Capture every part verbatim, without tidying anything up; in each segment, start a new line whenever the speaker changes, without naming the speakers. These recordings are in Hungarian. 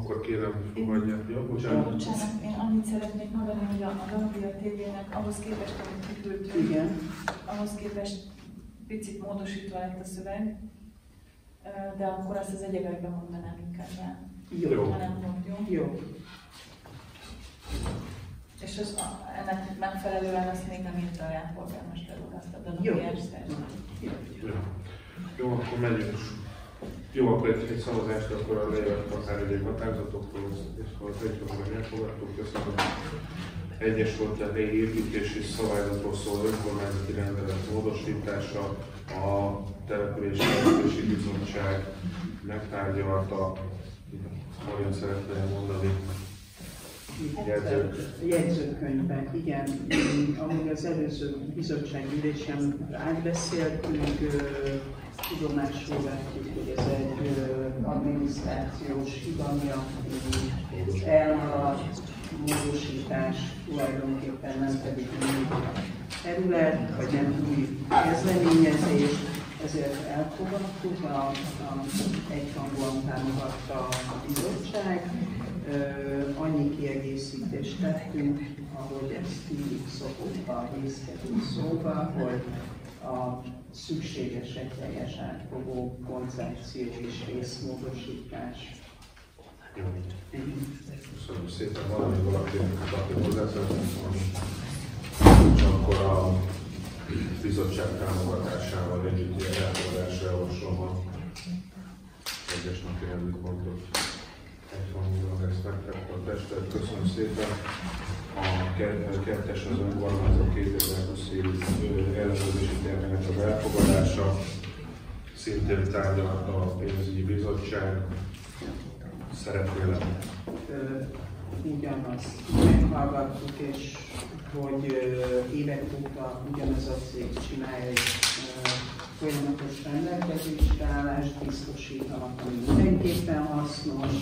akkor kérem, hogy fogadják. Ja, bocsánat.
Bocsánat, én annyit szeretnék mondani, hogy a Gambia té vének ahhoz képest, amit kiküldtünk,
Igen.
ahhoz képest picit módosítva lett a szöveg, de akkor azt az egyebekben mondanám inkább el.
Jó.
Ha nem pont jó.
Jó.
És az, ennek megfelelően azt még nem írta a polgármester úr, azt a
Jó.
Jó.
Jó. Jó, akkor megyünk. Jó, akkor egy, egy szavazást, akkor a leírt határidők határozatokról, és akkor az egyben elfogadtuk. Köszönöm. Egyes volt a helyi építési szabályzatról szóló önkormányzati rendelet módosítása, a települési fejlesztési bizottság megtárgyalta, hogyan szeretne mondani, jegyzők.
Jegyzőkönyvek, igen. Ahogy az előző bizottságülésen átbeszéltünk, tudomásul vettük, hogy ez egy adminisztrációs hiba miatt elmaradt módosítás, tulajdonképpen nem pedig új terület, vagy nem új kezdeményezés, ezért elfogadtuk, a, a egyhangúan támogatta a bizottság. Annyi kiegészítést tettünk, ahogy ezt így szokott a részkedő szóba, hogy a szükséges egy teljes átfogó koncepció és részmódosítás.
Jó. Köszönöm szépen, valami valaki, aki hozzá szeretném szólni. Akkor a bizottság támogatásával együtt ilyen elfogadásra javaslom a egyes napi rendi pontot. Egyhangulag ezt megtette a testet. Köszönöm szépen. A kettes az önkormányzat kétezer-húsz ellenőrzési tervének az elfogadása. Szintén tárgyalta a pénzügyi bizottság. Szeretnél?
Ugyanazt meghallgattuk, és hogy évek óta ugyanaz a cég csinálja, és folyamatos rendelkezésre állást biztosítanak, ami mindenképpen hasznos.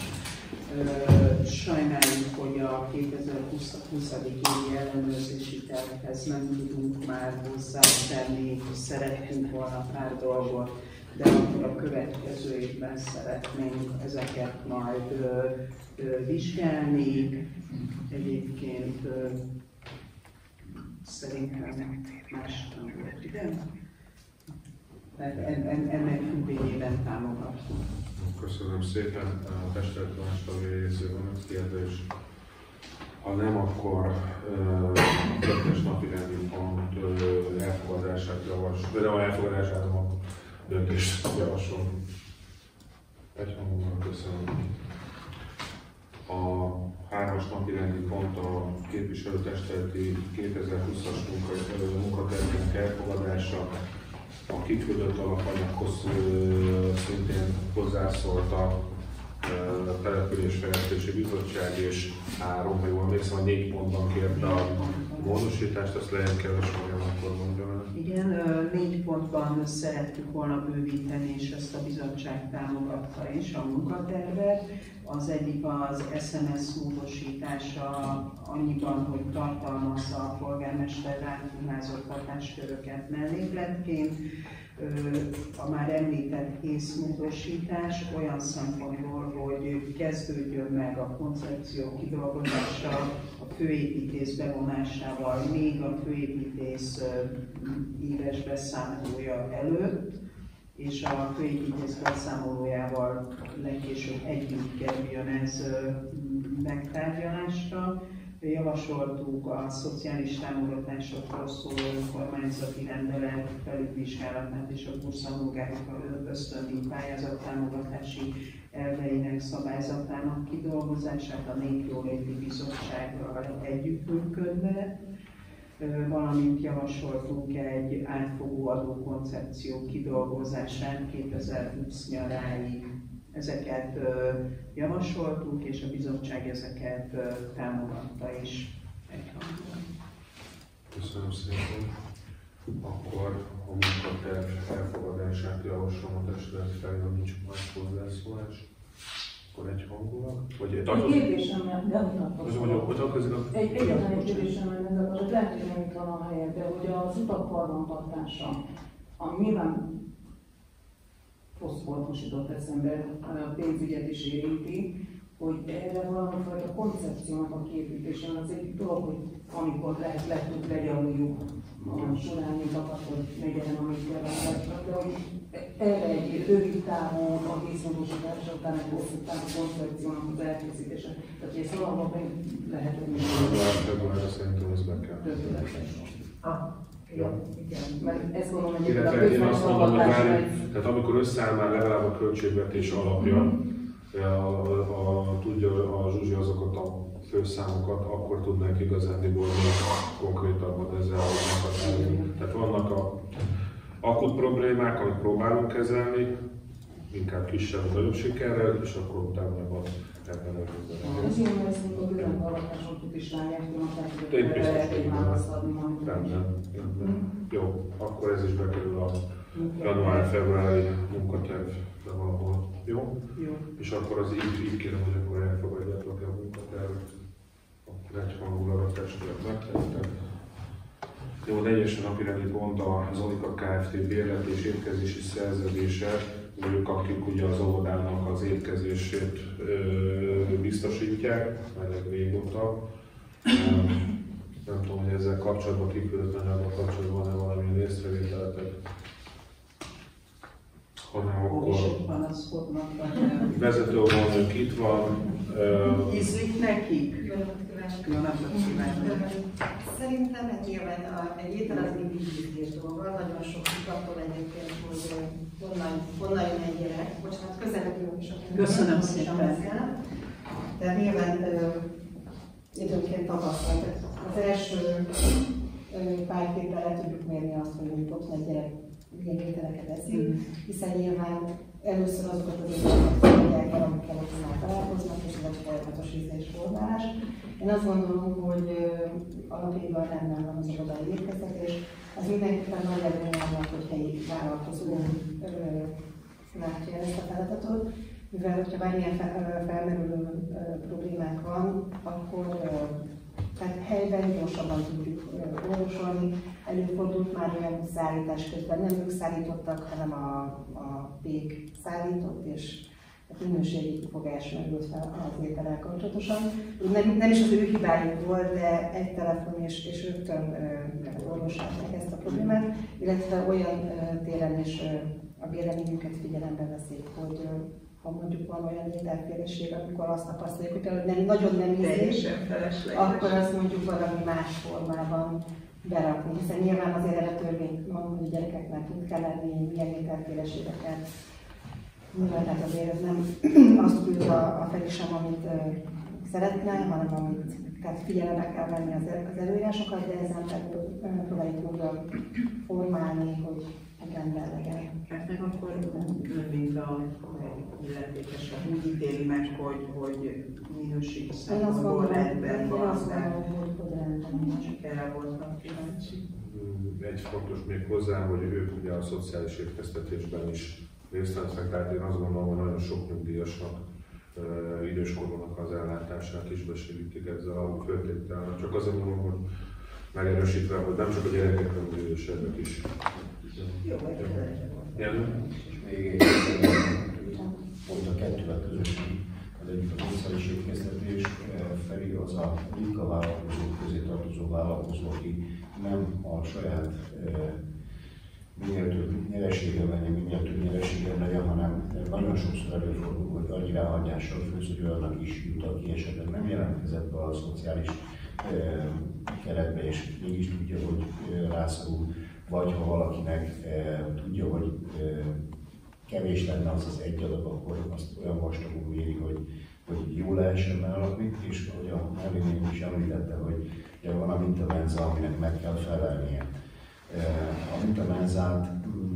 Sajnáljuk, hogy a kétezer-húsz. évi ellenőrzési tervhez nem tudunk már hozzátenni, szerettünk volna pár dolgot, de akkor a következő évben szeretnénk ezeket majd ö, ö, vizsgálni. Egyébként ö, szerintem más nem volt, ugye? Tehát en, en, ennek függvényében támogatunk.
Köszönöm szépen. A testülettanás tagjai részéről van egy kérdés. Ha nem, akkor a kettes napi rendi pont elfogadását javaslom, de nem a elfogadását, hanem a döntést javaslom. Egyhangulag köszönöm. A hármas napi rendi pont a képviselőtestületi kétezer-húszas munkatervének elfogadása. A kiküldött alapanyaghoz szintén hozzászólt a Településfejlesztési Bizottság, és három, ha jól emlékszem, a négy pontban kérte a módosítást, azt legyen kedves, hogy akkor mondjam el.
Igen, négy pontban szerettük volna bővíteni, és ezt a bizottság támogatta is a munkatervet. Az egyik az es em es módosítása annyiban, hogy tartalmazza a polgármester ráruházott hatásköröket mellékletként. A már említett észmódosítás olyan szempontból, hogy kezdődjön meg a koncepció kidolgozása a főépítész bevonásával még a főépítész éves beszámolója előtt, és a főépítész beszámolójával legkésőbb együtt kerüljön ez megtárgyalásra. Javasoltuk a szociális támogatásokról szóló önkormányzati rendelet felülvizsgálatát és a burszamolgákkal ösztöndíj pályázat támogatási elveinek szabályzatának kidolgozását a Népjóléti Bizottsággal együttműködve, valamint javasoltunk egy átfogó adókoncepció kidolgozását kétezer-húsz nyaráig. Ezeket javasoltuk, és a bizottság ezeket támogatta is egyhangulag.
Köszönöm szépen. Akkor a munkaterv elfogadását javaslom a testület felé, ha nincs más hozzászólás. Akkor egyhangulag? Vagy egy
kérdésem lenne, de mutatkozom. Egy egyetlen egy kérdésem lenne, de az lehet, hogy nem itt van a helye, de hogy az utak karbantartása, ami nyilván rossz volt most jutott eszembe, a pénzügyet is érinti, hogy erre valamifajta koncepciónak a képítése, az egy dolog, hogy amikor lehet, lehetünk, legyaluljuk a sorányunkat, hogy ne legyen, amit kell, de hogy erre egy rövid távú, a vízmódosítás után egy hosszú távú koncepciónak az elkészítése. Tehát ezt valahol meg lehet, hogy még
februárra szerintem ez be kell.
tökéletes. Ah,
ja.
Igen, mert ezt gondolom, hogy
illetve én azt mondom, hogy már, tehát amikor összeáll már legalább a költségvetés alapja, a, a, a, tudja a Zsuzsi azokat a főszámokat, akkor tudnánk igazándiból konkrétabban ezzel meghatározni. Tehát vannak a akut problémák, amit próbálunk kezelni, inkább kisebb, nagyobb sikerrel, és akkor utána meg van ebben a
közben. Ez ilyen, mert ezt a bőrendhallgatáson is rányák,
hogy a lehet
egy választ adni majd.
Rendben, rendben. Jó, akkor ez is bekerül a január-februári munkatervbe valahol. Jó?
Jó.
És akkor az így, így kérem, hogy akkor elfogadjátok a munkatervet. Akkor egyhangulag a testület megtettek. Jó, egyes napirendi pont a Zolika Kft. Bérlet és étkezési szerződése. Ők, akik ugye az óvodának az étkezését ö, biztosítják, elég régóta. Nem tudom, hogy ezzel kapcsolatban kiküldött anyagban kapcsolatban van-e valamilyen észrevételetek. Hanem akkor vezetőmódnök itt van. Uh,
Ízlik nekik?
Jó napot kívánok!
Jó napot kívánok!
Szerintem hát nyilván a, egy étel az mindig ízlés dolga, nagyon sok attól egyébként, hogy honnan, honnan jön egy gyerek. Bocsánat, közelebb is a
köszönöm szépen!
De nyilván ö, időnként tapasztalt. Az első ö, pár héttel le tudjuk mérni azt, hogy mondjuk otthon egy gyerek milyen ételeket eszik, mm. hiszen nyilván először azokat az ételeket fogják el, amikkel otthon már találkoznak, és ez egy folyamatos ízlésformálás. Én azt gondolom, hogy alapjában rendben van az irodai étkeztetés. Az mindenképpen nagy előnye annak, hogy helyi vállalkozó látja ezt a feladatot, mivel hogyha bármilyen felmerülő problémák van, akkor tehát helyben gyorsabban tudjuk orvosolni. Előfordult már olyan szállítás közben, nem ők szállítottak, hanem a, a pék szállított, és minőségi kifogás merült fel az étellel kapcsolatosan. Nem, nem is az ő hibájuk volt, de egy telefon és, és rögtön orvosolták ezt a problémát, illetve olyan ö, téren is ö, a véleményünket figyelembe veszik, hogy ö, ha mondjuk van olyan ételféleség, amikor azt tapasztaljuk, hogy például nem, nagyon nem ízlés, akkor azt mondjuk valami más formában berakni, hiszen nyilván azért erre törvény van, hogy a gyerekeknek mit kell lenni, milyen ételféleségeket. Nyilván tehát azért ez nem azt küld a, a felé sem, amit uh, szeretne, hanem amit tehát figyelembe kell venni az, az előírásokat, de ezen belül uh, próbáljuk módon formálni, hogy rendben legyen.
Hát meg akkor nem mint a illetékesek úgy ítéli meg, hogy, hogy minőségi szempontból rendben van.
Én azt gondolom, hogy, hogy rendben van.
Csak erre voltam kíváncsi.
Egy fontos még hozzá, hogy ők ugye a szociális étkeztetésben is részt vesznek, tehát én azt gondolom, hogy nagyon sok nyugdíjasnak, uh, időskorúnak az ellátását is besegítik ezzel a föltétellel. Csak azért mondom, hogy megerősítve, hogy nem csak a gyerekek, hanem az idősebbek is.
Jó, vagy
és még egy pont a kettővel közösen, az egyik a szociális étkeztetés, felé az a ritka vállalkozók közé tartozó vállalkozó, aki nem a saját minél több nyereséggel legyen, minél több nyereséggel legyen, hanem nagyon sokszor előfordul, hogy annyi ráhagyással főz, hogy olyannak is jut, aki esetleg nem jelentkezett be a szociális e, keretbe, és mégis tudja, hogy e, rászorul, vagy ha valakinek e, tudja, hogy e, kevés lenne az az egy adag, akkor azt olyan vastagul éri, hogy, hogy jól lehessen ellakni, és ahogy a Melvin is említette, hogy ugye van a mintamenza, aminek meg kell felelnie. A mintamenzát,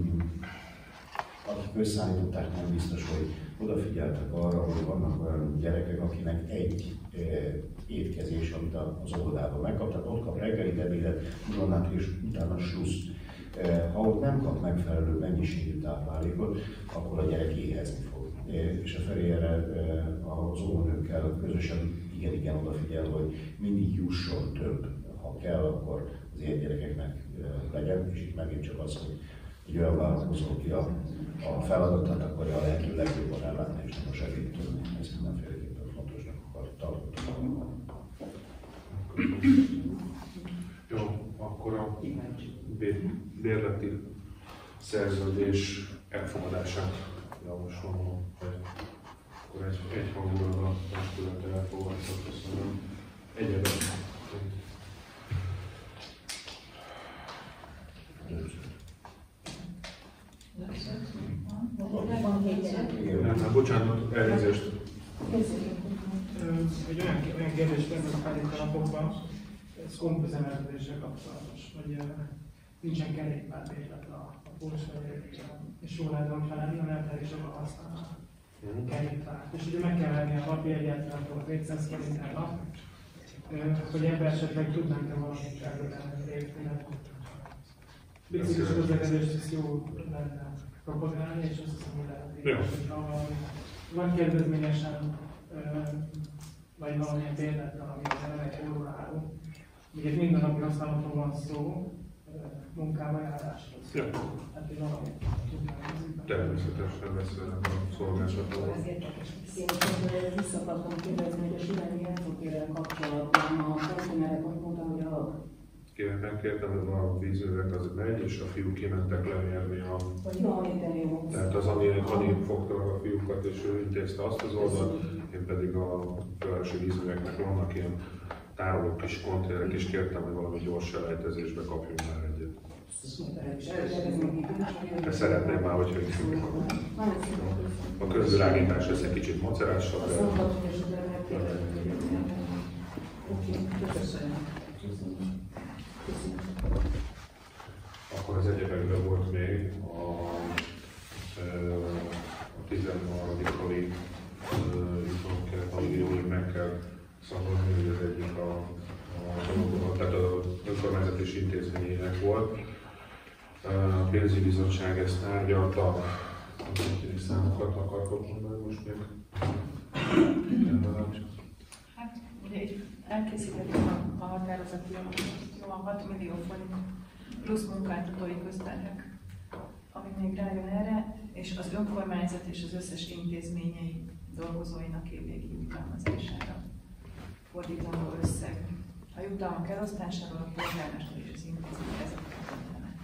akik összeállították, nem biztos, hogy odafigyeltek arra, hogy vannak olyan gyerekek, akinek egy étkezés, amit az óvodában megkap, tehát ott kap reggeli ebédet, uzsonnát és utána sluszt. Ha ott nem kap megfelelő mennyiségű táplálékot, akkor a gyerek éhezni fog. És a felé erre az óvónőkkel közösen igen-igen odafigyel, hogy mindig jusson több. Ha kell, akkor az ilyen gyerekeknek legyen, és itt megint csak az, hogy egy olyan vállalkozó, aki a, a feladatát akarja a lehető legjobban ellátni, és nem a segítőn. Ez mindenféleképpen fontos.
Jó, akkor a bérleti szerződés elfogadását javaslom, hogy akkor egy, egy hangulat a testület elfogadta. Köszönöm. Egyébként. Nem, nem, bocsánat, elnézést.
Egy olyan, olyan kérdés lenne a pár itt a napokban, ez kompüzemeltetéssel kapcsolatos, hogy uh, nincsen kerékpárbérlet a, a pólusmegyekben, és jól lehet, hogyha lenne, mert elég sokan használnak a kerékpárt. És ugye meg kell venni a napi egyáltalán a kétszáz forint per nap, uh, hogy ebben esetleg tudnánk-e valamit felvételni lépni. Biciklis közlekedést is jó lenne propagálni, és azt hiszem, hogy lehet, hogyha valami vagy kedvezményesen, vagy valamilyen bérlettel, ami nem egy óra állunk. Ugye minden napi használatról van szó, munkába járásról szó.
Ja.
Hát én valamit tudnám.
Természetesen beszélnek a szolgáltatóval.
Én csak vissza akartam kérdezni, hogy a Süremi Játszótérrel kapcsolatban a történetek úgy mondta, hogy a
Kérem, megkértem, hogy a vízművek az megy, és a fiúk kimentek lemérni a... Tehát az Ani, Ani fogta meg a fiúkat, és ő intézte azt az oldalt, én pedig a fővárosi vízműveknek vannak ilyen tároló kis konténerek, és kértem, hogy valami gyors selejtezésbe kapjunk már egyet. De szeretném már, hogyha így fogjuk. A közvilágítás ez egy kicsit macerásabb, de... Akkor az egyebekben volt még a, a tizenharmadik havi jutalomkeret, amit meg kell szanolni, hogy az egyik a, a, tehát az önkormányzat és intézményének volt. A pénzügyi bizottság ezt tárgyalta, és számokat akartok mondani most még?
Hát, ugye itt elkészítettük a határozati javaslatot, a hat millió forint plusz munkáltatói közterhek, ami még rájön erre, és az önkormányzat és az összes intézményei dolgozóinak évvégi jutalmazására fordítandó összeg. A jutalmak elosztásáról a polgármester és az intézmény ezekkel mondanak.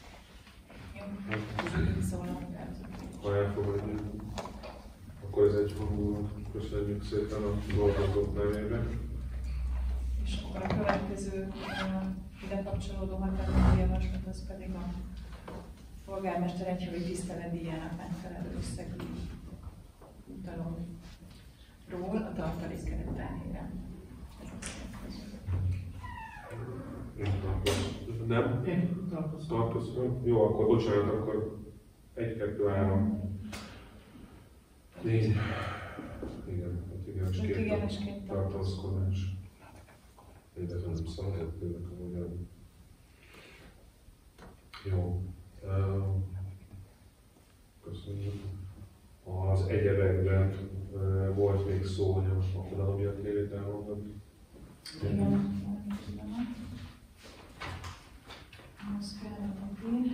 Jó, visszavon a határozati.
Ha elfogadjuk, akkor ez egy hangul, köszönjük szépen a dolgozók nevében.
És akkor a következő ide kapcsolódó határozati javaslat az pedig a polgármester egyhavi tiszteletdíjának megfelelő összegű utalomról a tartalékkeret terhére.
Nem?
Én tartozom.
Tartozom? Jó, akkor bocsánat, akkor egy, kettő, három, négy. Igen, hát igen, tartózkodás. Évet nem szavazott, tőlek amúgy. Jó. Köszönjük. Az egyebekben volt még szó, hogy a forradalom miatt élét elmondott.
Igen. Az kell a papír.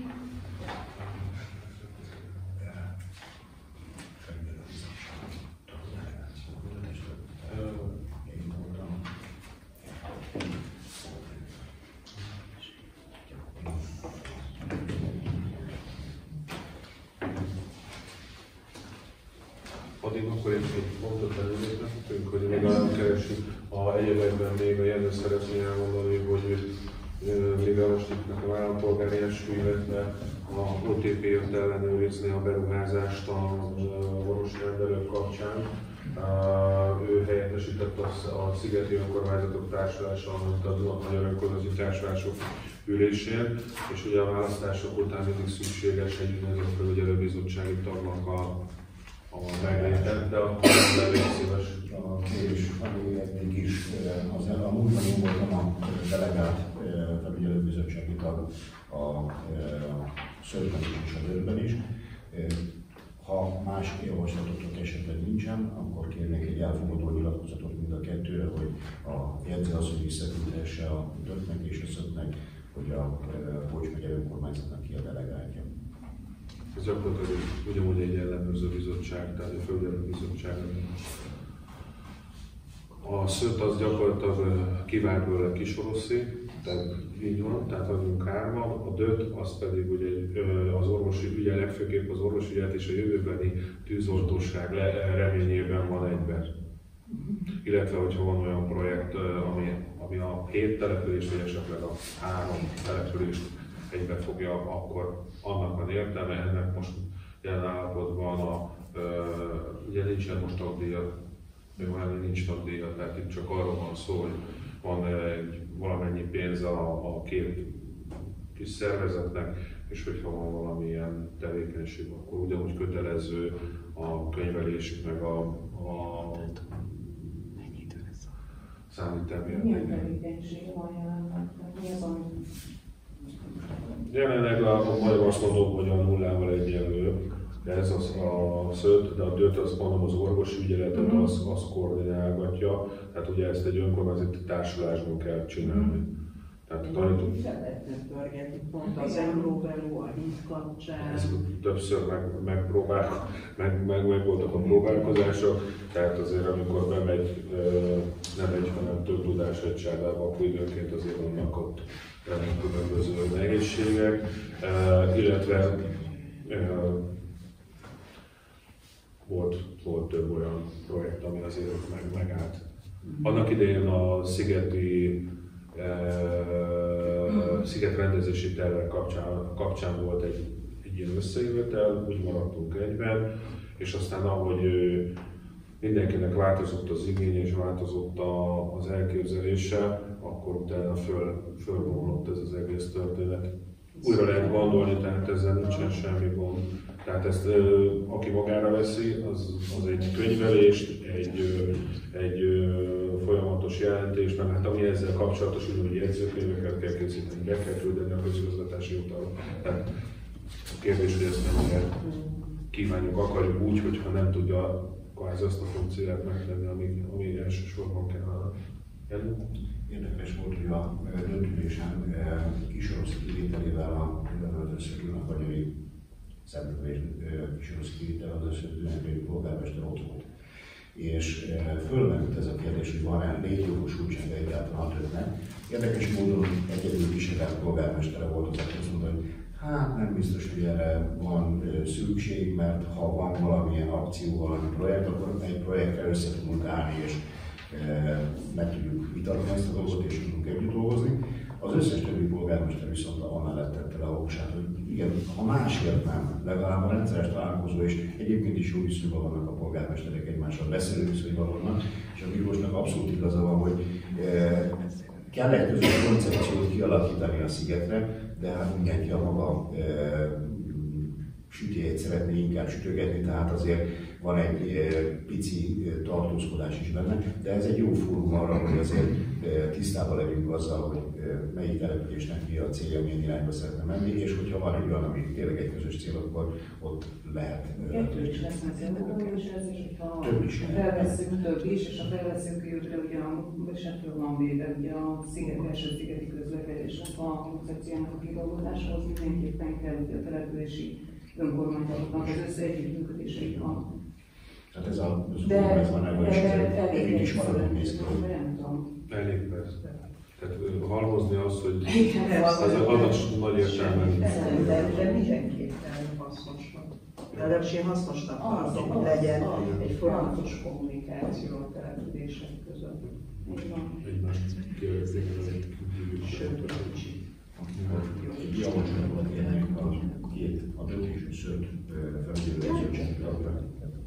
Addig akkor egy pontot előzőtünk, hogy még arra keresünk, a egyebekben még a Jenő szeretné elmondani, hogy még a Rostiknak a állampolgári eskü, illetve a o té pé jött ellenőrizni a beruházást a orvosrendelők kapcsán. Ő helyettesített a Szigeti Önkormányzatok Társulása, amit a Magyar Önkormányzati Társulások ülésén, és ugye a választások után mindig szükséges egy úgynevezett felügyelőbizottsági tagnak a a meglétet, de akkor nem elég szíves.
És ami eddig is, az a múltban én voltam a delegált felügyelőbizottsági tag a Szörben is és a Dörben is. Ha más javaslatotok esetleg nincsen, akkor kérnék egy elfogadó nyilatkozatot mind a kettőre, hogy a jegyzőasszony visszaküldhesse a Dörnek és a Szötnek, hogy a Bocs megye önkormányzatnak ki a delegáltja.
Ez gyakorlatilag ugyanúgy egy ellenőrző bizottság, tehát egy felügyelő bizottság. A A szőt az gyakorlatilag kivált belőle Kisoroszé, tehát így van, tehát vagyunk hárman, a döt az pedig ugye az orvosi ügye, legfőképp az orvosi ügyet és a jövőbeni tűzoltóság reményében van egyben. Illetve, hogyha van olyan projekt, ami, ami a hét települést, vagy esetleg a három települést egybe fogja, akkor annak van értelme, ennek most jelen állapotban a, ugye nincsen most tagdíja, még valami nincs tagdíja, tehát itt csak arról van szó, hogy van egy valamennyi pénz a, a két kis szervezetnek, és hogyha van valamilyen tevékenység, akkor ugyanúgy kötelező a könyvelés, meg a, a számítani.
Milyen tevékenység van jelenleg? Mi az, ami...
Jelenleg a, a magyar azt mondom, hogy a nullával egyenlő, de ez az a szőt, de a döt az mondom az orvosi ügyeletet, mm. az, az koordinálgatja, tehát ugye ezt egy önkormányzati társulásban kell csinálni. Mm. Tehát tanítunk.
Pörgetni pont az Euróveló, a híd kapcsán.
Ezt többször meg, megpróbál, meg, meg, meg voltak a próbálkozások, tehát azért amikor bemegy, nem egy, hanem több tudás egy csádába, akkor időnként azért vannak ott különböző nehézségek, illetve volt, volt több olyan projekt, ami azért meg, megállt. Annak idején a szigeti Uh, szigetrendezési tervek kapcsán, kapcsán volt egy, egy ilyen összejövetel, úgy maradtunk egyben, és aztán ahogy uh, mindenkinek változott az igény és változott a, az elképzelése, akkor utána föl, fölbomlott ez az egész történet. Újra lehet gondolni, tehát ezzel nincsen semmi gond. Tehát ezt uh, aki magára veszi, az, az egy könyvelést, egy, uh, egy uh, folyamatos jelentés, meg hát ami ezzel kapcsolatos, ugyanúgy jegyzőkönyveket kell készíteni, be kell küldeni a közigazgatási utalra. Tehát a kérdés, hogy ezt mennyire kívánjuk, akarjuk úgy, hogyha nem tudja kvázi azt a funkcióját megtenni, ami, ami elsősorban kellene.
Érdekes volt, hogy a döntülésen Kisorosz kivételével az összegyűlnek vagyoni szemlővés Kisorosz kivétel az összegyűlnek polgármester ott volt. És fölmerült ez a kérdés, hogy van-e létjogosultsága egyáltalán a döntnek. Érdekes módon egyedül Kisevár polgármestere volt az, aki azt mondta, hogy hát nem biztos, hogy erre van szükség, mert ha van valamilyen akció, valami projekt, akkor egy projektre össze tudunk állni, és meg tudjuk vitatni ezt a dolgot, és tudunk együtt dolgozni. Az összes többi polgármester viszont amellett tette le a voksát, hogy igen, ha másért nem, legalább a rendszeres találkozó, és egyébként is jó viszonyban vannak a polgármesterek egymással, beszélő viszonyban vannak, és a Miklósnak abszolút igaza van, hogy e, kell egy közös koncepciót kialakítani a szigetre, de hát mindenki a maga e, sütéjét szeretné inkább sütögetni, tehát azért van egy e, pici e, tartózkodás is benne, de ez egy jó fórum arra, hogy azért e, tisztában legyünk azzal, hogy e, melyik településnek mi a célja, milyen irányba szeretne menni, és hogyha van egy olyan, ami tényleg egy közös cél, akkor ott lehet.
Kettő is lesz, mert több is lesz, és ha
felveszünk
több is, és ha felveszünk jöttre, ugye a esetről van véve, ugye a sziget, első szigeti közlekedésnek a koncepciónak a kidolgozásához mindenképpen kell, hogy a települési önkormányzatoknak az össze együttműködései van.
Tehát ez a
de
ez van ebben is,
elég
is maradni néz ki.
Elég persze. Tehát halmozni az, hogy
igen,
az adat nagy értelmen.
De, de mindenképpen hasznos. Legalábbis én hasznosnak tartom, hogy legyen egy folyamatos kommunikáció a települések között.
Egymást kérdezik, ez egy
Sőt, kicsit.
Egy javaslatot kérnénk a két, a döntés szőt felügyelő egyzőcsenki tagra.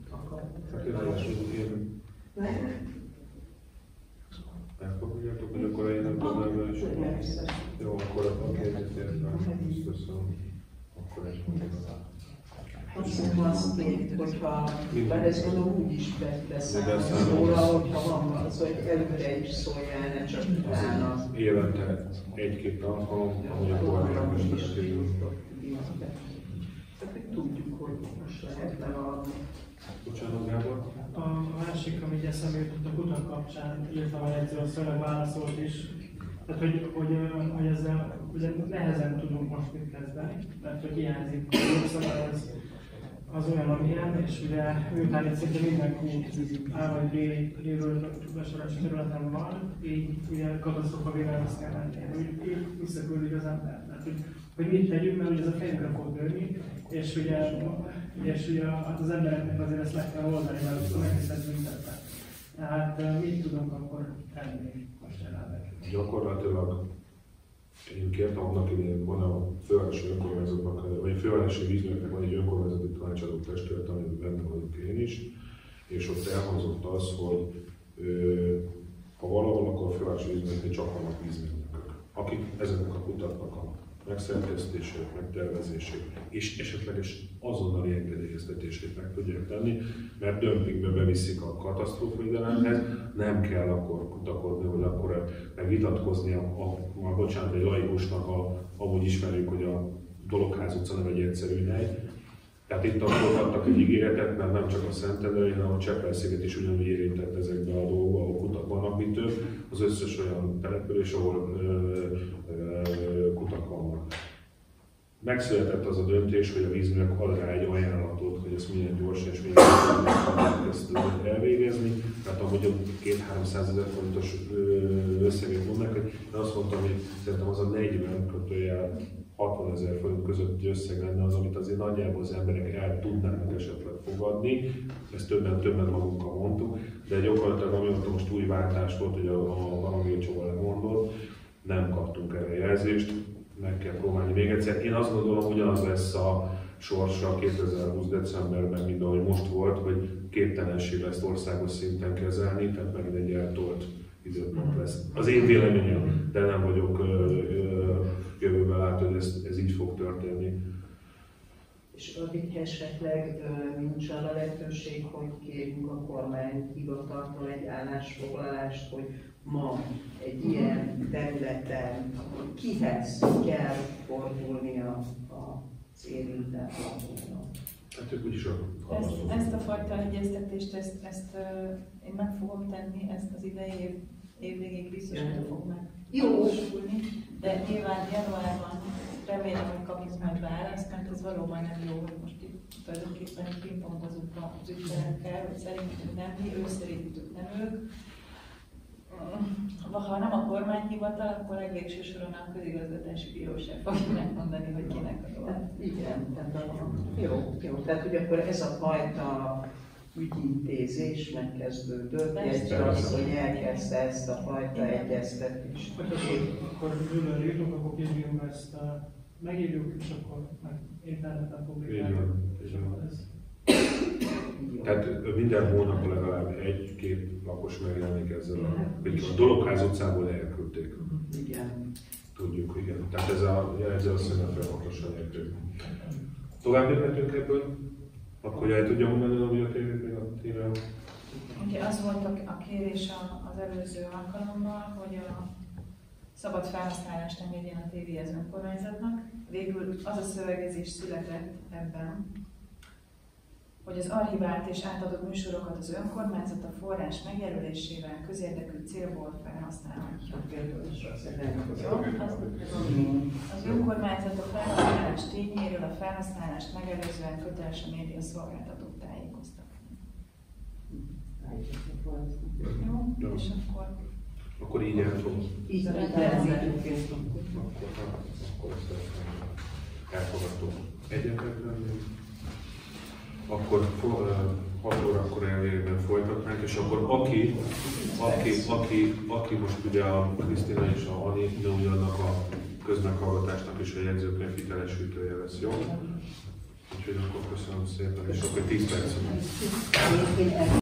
Elfogadjátok, hogy akkor én nem tudom elvenni? Jó, akkor a kérdést értem. Köszönöm. Akkor egy mondom.
Azt mondom azt még, hogyha, mert ezt gondolom úgy is beszállsz róla, hogyha van az, hogy előre is szóljál, ne csak utána.
Évente egy-két alkalom, ahogy a polgármester kerül.
Tehát, hogy tudjuk, hogy most lehet levaladni.
Bocsánat, Gábor?
A másik, ami így eszembe jutott a kutak kapcsán, írtam a jegyző, a szöveg válaszolt is. Tehát, hogy, hogy, hogy ezzel ugye nehezen tudunk most mit kezdeni, mert hogy hiányzik a jogszabály, ez az olyan, amilyen, és ugye miután itt szinte minden kút A vagy B lévő besorolási területen van, így ugye katasztrófa védelmet azt kell lenni. Úgy így visszaküldik az ember. Tehát, hogy, hogy mit tegyünk, mert ugye ez a fejünkre fog nőni, és ugye, és ugye az embereknek azért ezt meg kell oldani, mert akkor meghiszed mindent. Tehát mit tudunk akkor tenni most jelenleg?
Gyakorlatilag én kértem annak idején, van a fővárosi önkormányzatnak, vagy a fővárosi vízműveknek van egy önkormányzati tanácsadó testület, amiben benne vagyok én is, és ott elhangzott az, hogy ö, ha valahol, akkor a fővárosi vízműveknél csak vannak vízművek, akik ezeknek a kutaknak a megszerkesztését, megtervezését és esetleges azonnali engedélyeztetését meg tudják tenni, mert dömpingbe beviszik a katasztrófavédelemhez, nem kell akkor kutakodni, hogy akkor megvitatkozni a, a, a bocsánat, egy laikusnak, a, amúgy ismerjük, hogy a Dologház utca nem egy egyszerű hely. Tehát itt akkor adtak egy ígéretet, mert nem csak a Szentendrei, hanem a Csepel-sziget is ugyanúgy érintett ezekbe a dolgokba, ahol kutak vannak, mint több, az összes olyan település, ahol ö, ö, kutak vannak. Megszületett az a döntés, hogy a vízművek ad rá egy ajánlatot, hogy ezt milyen gyorsan és milyen gyorsan ezt elvégezni. Tehát amúgy a két-háromszázezer forintos összeget mondnak, hogy én azt mondtam, hogy szerintem az a negyven kötőjel hatvanezer forint közötti összeg lenne az, amit azért nagyjából az emberek el tudnának esetleg fogadni. Ezt többen, többen magunkkal mondtuk, de gyakorlatilag amióta most új váltás volt, hogy a, a Arangél Csaba lemondott, nem kaptunk erre jelzést, meg kell próbálni még egyszer. Én azt gondolom, ugyanaz lesz a sorsa kétezer-húsz decemberben, mint ahogy most volt, hogy képtelenség ezt országos szinten kezelni, tehát megint egy eltolt időpont lesz. Az én véleményem, de nem vagyok jövőben látó, hogy ez, ez így fog történni.
És addig esetleg nincs arra lehetőség, hogy kérjünk a kormányhivataltól egy állásfoglalást, hogy ma egy ilyen területen kihez kell fordulnia az érintett lakóknak.
Hát ők úgyis a
Ezt, ezt a fajta egyeztetést, ezt, ezt uh, én meg fogom tenni, ezt az idei év, év végéig biztos, hogy fog megvalósulni, de nyilván januárban remélem, hogy kapjuk majd választ, mert ez valóban nem jó, hogy most itt tulajdonképpen pingpongozunk az ügyfelekkel, hogy szerintük nem mi, ő szerintük nem ők. Ha nem a kormányhivatal, akkor legvégső soron a közigazgatási bíróság fogja megmondani, hogy kinek a dolog.
Hát igen, tehát a, jó, jó, tehát hogy akkor ez a fajta ügyintézés megkezdődött, egy az, hogy elkezdte ezt a fajta egyeztetést.
Akkor bőven írjuk, akkor kérjünk ezt, megírjuk, és akkor meg interneten publikáljuk.
Tehát minden hónap legalább egy-két lakos megjelenik ezzel a, a Dologház utcából elküldték.
Igen.
Tudjuk, igen. Tehát ez a jelző azt mondja, hogy fontosan elküldték. Tovább jöhetünk ebből? Akkor el tudja mondani, hogy a tévét még a tévét?
Ugye az volt a kérés az előző alkalommal, hogy a szabad felhasználást engedjen a tévé az önkormányzatnak. Végül az a szövegezés született ebben, hogy az archivált és átadott műsorokat az önkormányzat a forrás megjelölésével közérdekű célból felhasználhatja. Az önkormányzat a felhasználás tényéről a felhasználást megelőzően köteles a média szolgáltatók tájékoztatni. Jó, és akkor...
Akkor így elfogom.
Így van,
Akkor ezt elfogadtuk. Egyetlen akkor hat órakor elvégben folytatnánk, és akkor aki, aki, aki, aki most ugye a Krisztina és a Ani, ugyanannak a közmeghallgatásnak és a jegyzőkönyv hitelesítője lesz, jó? Úgyhogy akkor köszönöm szépen, és akkor tíz perc.